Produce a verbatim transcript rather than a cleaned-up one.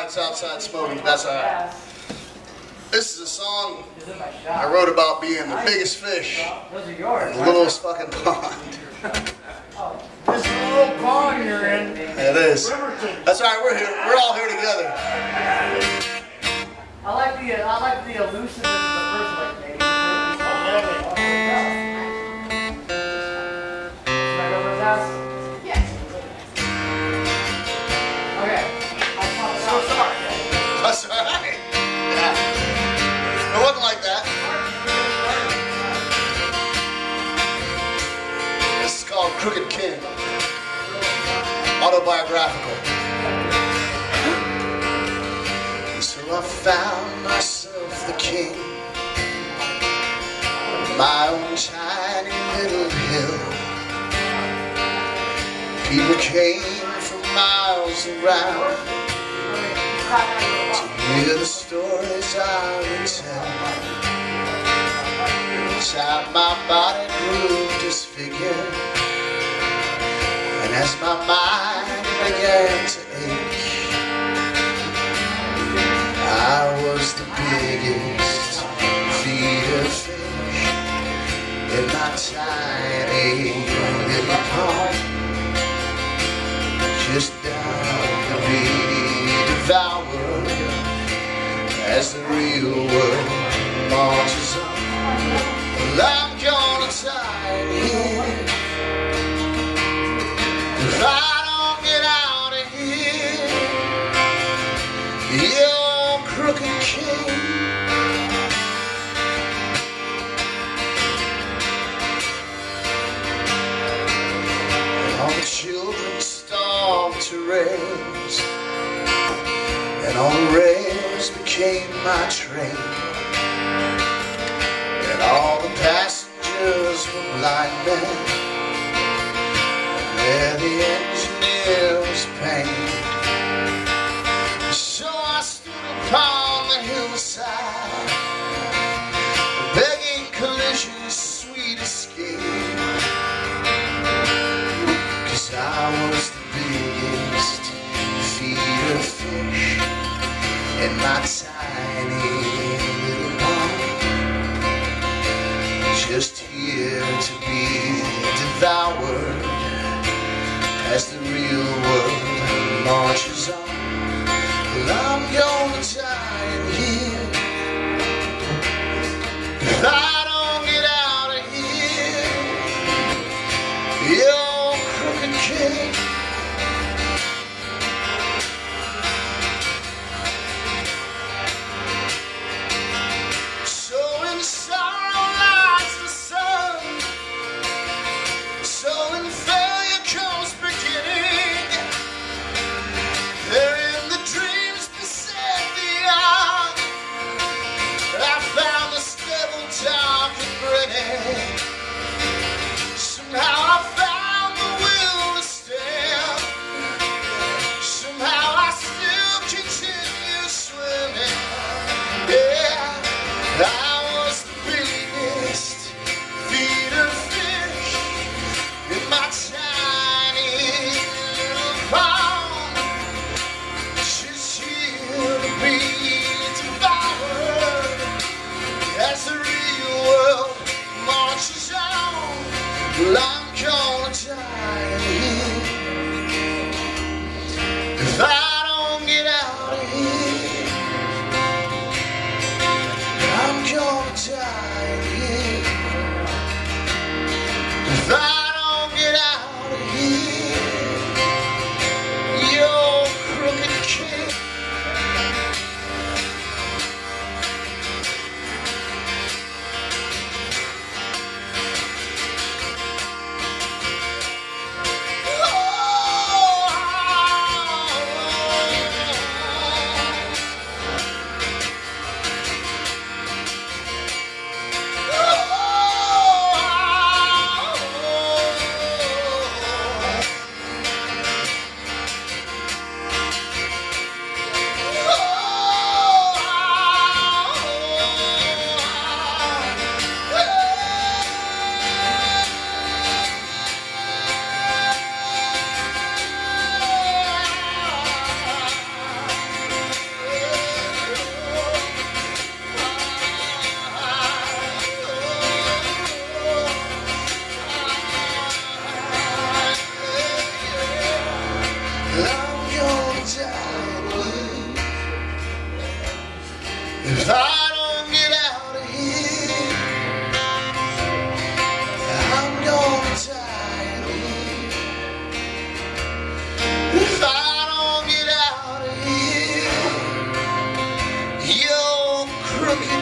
it's outside smoking, but that's alright. This is a song I wrote about being the biggest fish in the littlest fucking pond. This little pond you're in. It is. That's alright, we're here. We're all here together. I like the I like the elusiveness of the first one, maybe. Should I go to his house? Yes. Okay. I'm so sorry. That's alright. Yeah. It wasn't like that. This is called Crooked King. Autobiographical. So I found myself the king of my own tiny little hill. People came from miles around to hear the stories I would tell. Inside my body grew disfigured, and as my mind began to ache, I was the biggest feeder fish in my tiny little pond, just down to be devoured as the real world marches on. Well, I'm gonna die here if I don't get out of here. You're a crooked king. And all the children starved to rails, and all the rails became my train, and all the passengers were blind men, and they're the engineer's pain. So I stood upon the hillside, begging collision's sweet escape, 'cause I was the biggest feeder fish in my tiny little pond, just here to be devoured as the real world marches on. Well, I'm gonna die in here Rookie.